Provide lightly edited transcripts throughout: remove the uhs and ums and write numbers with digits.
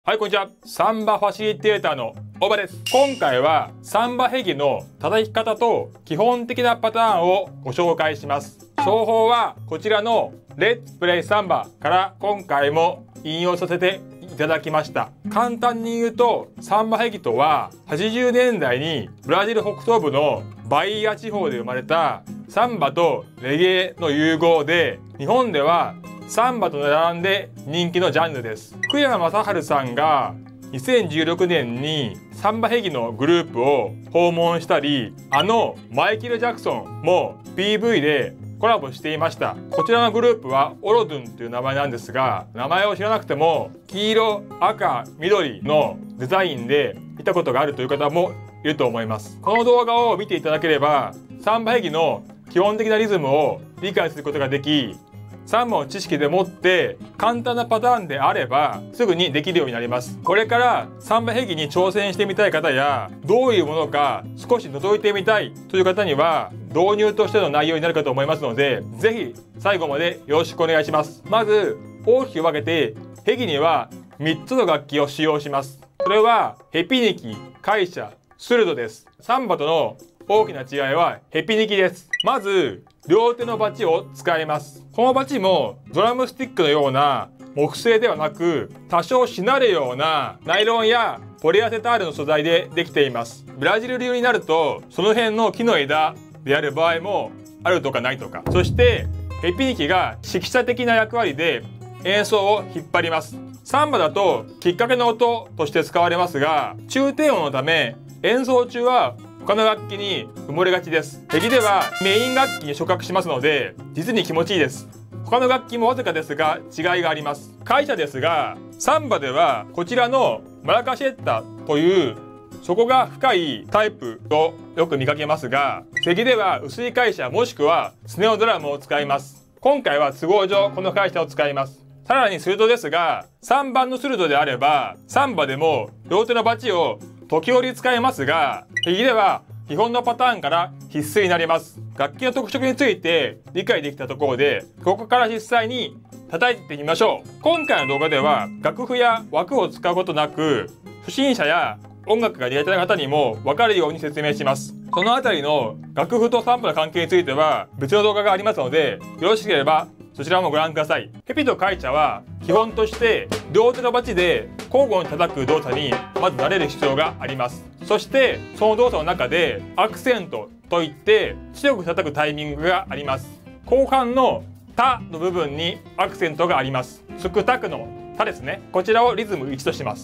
はい、こんにちは。サンバファシリテーターの大場です。今回はサンバヘギの叩き方と基本的なパターンをご紹介します。奏法はこちらのレッツプレイサンバから今回も引用させていただきました。簡単に言うと、サンバヘギとは80年代にブラジル北東部のバイア地方で生まれたサンバとレゲエの融合で、日本ではサンバと並んで人気のジャンルです。福山雅治さんが2016年にサンバヘギのグループを訪問したり、マイケル・ジャクソンも PV でコラボしていました。こちらのグループはオロドゥンという名前なんですが、名前を知らなくても黄色、赤、緑のデザインで見たことがあるという方もいると思います。この動画を見ていただければサンバヘギの基本的なリズムを理解することができ、サンバの知識でもって簡単なパターンであればすぐにできるようになります。これからサンバヘギに挑戦してみたい方や、どういうものか少し覗いてみたいという方には導入としての内容になるかと思いますので、ぜひ最後までよろしくお願いします。まず大きく分けてヘギには3つの楽器を使用します。それはヘピニキ、カイシャ、スルドです。サンバとの大きな違いはヘピニキです。まず両手のバチを使います。このバチもドラムスティックのような木製ではなく、多少しなるようなナイロンやポリアセタールの素材でできています。ブラジル流になるとその辺の木の枝である場合もあるとかないとか。そしてヘピニキが指揮者的な役割で演奏を引っ張ります。サンバだときっかけの音として使われますが、中低音のため演奏中は他の楽器に埋もれがちです。ヘギではメイン楽器に触覚しますので実に気持ちいいです。他の楽器もわずかですが違いがあります。カイシャですが、サンバではこちらのマラカシェッタという底が深いタイプをよく見かけますが、ヘギでは薄いカイシャもしくはスネオドラムを使います。今回は都合上このカイシャを使います。さらにスルドですが、3番のスルドであればサンバでも両手のバチを時折使えますが、ヘギでは基本のパターンから必須になります。楽器の特色について理解できたところで、ここから実際に叩いてみましょう。今回の動画では楽譜や枠を使うことなく、初心者や音楽が苦手な方にも分かるように説明します。そのあたりの楽譜とサンバの関係については別の動画がありますので、よろしければそちらもご覧ください。ヘピとカイチャは基本として両手のバチで交互に叩く動作にまず慣れる必要があります。そしてその動作の中でアクセントといって強く叩くタイミングがあります。後半のタの部分にアクセントがあります。スクタクのタですね。こちらをリズム1とします。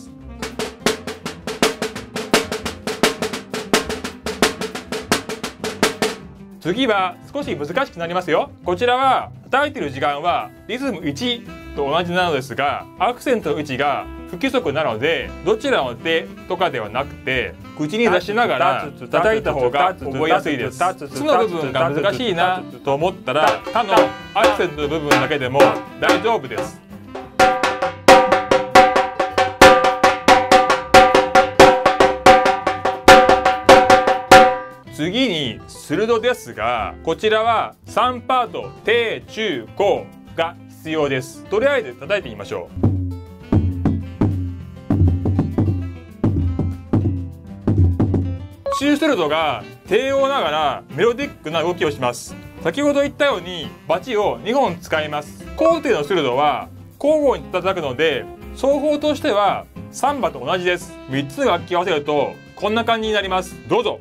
次は少し難しくなりますよ。こちらは叩いてる時間はリズム1と同じなのですが、アクセントの位置が不規則なので、どちらの手とかではなくて口に出しながら叩いた方が覚えやすいです。つの部分が難しいなと思ったら、他のアクセントの部分だけでも大丈夫です。次にスルドですが、こちらは3パート低中高が必要です。とりあえず叩いてみましょう。中スルドが低音ながらメロディックな動きをします。先ほど言ったようにバチを2本使います。高低のスルドは交互に叩くので、奏法としてはサンバと同じです。3つの楽器を合わせるとこんな感じになります。どうぞ。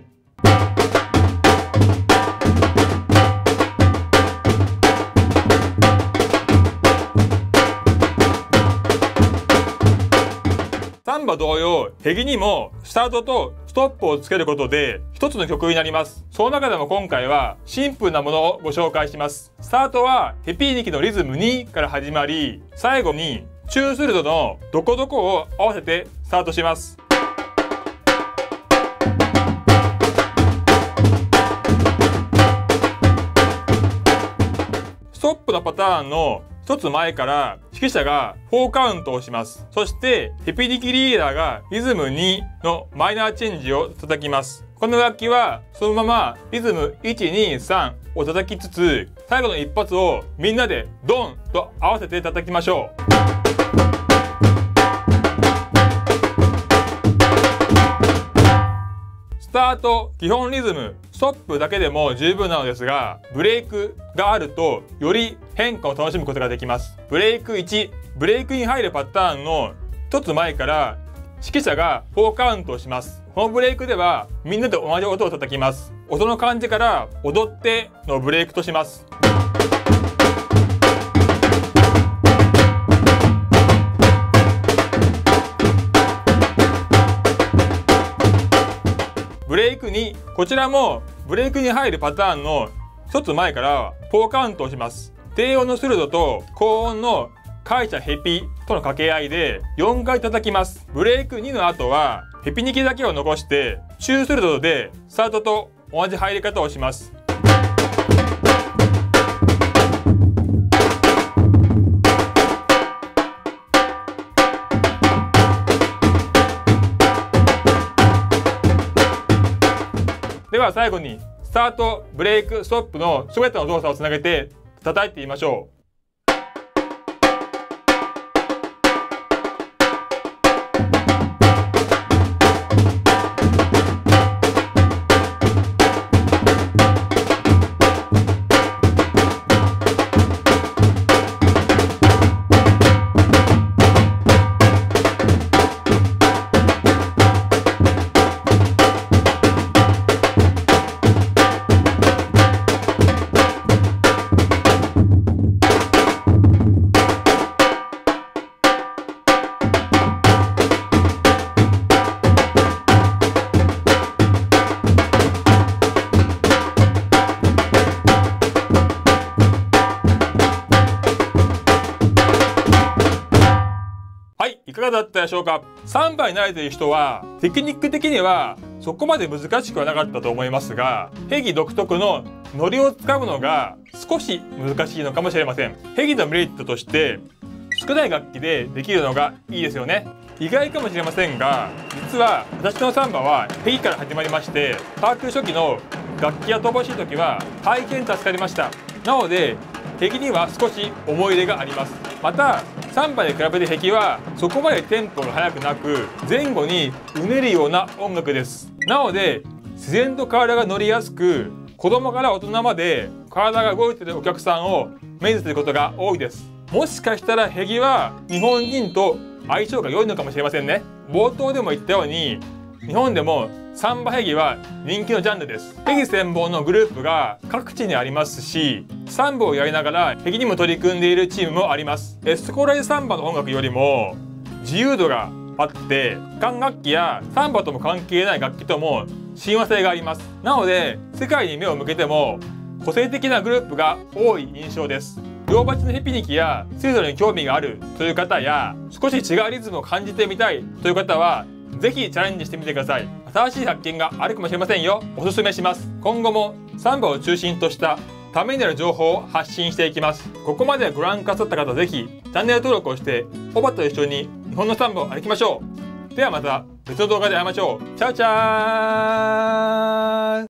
サンバ同様、ヘギにもスタートとストップをつけることで一つの曲になります。その中でも今回はシンプルなものをご紹介します。スタートはヘピニキのリズム2から始まり、最後に中スルドのどこどこを合わせてスタートします。ストップのパターンの一つ前から指揮者が4カウントをします。そしてヘピニキリーダーがリズム2のマイナーチェンジを叩きます。この楽器はそのままリズム123を叩きつつ、最後の一発をみんなでドンと合わせて叩きましょう。 タート、基本リズム、ストップだけでも十分なのですが、ブレイクがあるとより変化を楽しむことができます。ブレイク1、ブレイクに入るパターンの一つ前から指揮者が4カウントをします。このブレイクではみんなで同じ音を叩きます。音の感じから踊ってのブレイクとします。ブレイク2、こちらもブレイクに入るパターンの一つ前から4カウントをします。低音のスルドと高音のカイチャヘピとの掛け合いで4回叩きます。ブレイク2の後はヘピニキだけを残して中スルドでスタートと同じ入り方をします。では最後にスタート、ブレイク、ストップの全ての動作をつなげて叩いてみましょう。いかがだったでしょうか。サンバに慣れている人はテクニック的にはそこまで難しくはなかったと思いますが、ヘギ独特のノリをつかむのが少し難しいのかもしれません。ヘギのメリットとして少ない楽器でできるのがいいですよね。意外かもしれませんが、実は私のサンバはヘギから始まりまして、把握初期の楽器が乏しい時は大変助かりました。なのでヘギには少し思い入れがあります。またサンバに比べてヘギはそこまでテンポが速くなく、前後にうねるような音楽です。なので自然と体が乗りやすく、子供から大人まで体が動いているお客さんを目にすることが多いです。もしかしたらヘギは日本人と相性が良いのかもしれませんね。冒頭でも言ったように、日本でもサンバヘギは人気のジャンルです。ヘギ専門のグループが各地にありますし、サンバをやりながらヘギにも取り組んでいるチームもあります。スコライサンバの音楽よりも自由度があって、管楽器やサンバとも関係ない楽器とも親和性があります。なので世界に目を向けても個性的なグループが多い印象です。両鉢のヘピニキやスリドルに興味があるという方や、少し違うリズムを感じてみたいという方はぜひチャレンジしてみてください。新しい発見があるかもしれませんよ。おすすめします。今後もサンバを中心としたためになる情報を発信していきます。ここまでご覧くださった方、ぜひチャンネル登録をしておばと一緒に日本のサンバを歩きましょう。ではまた別の動画で会いましょう。チャオチャー。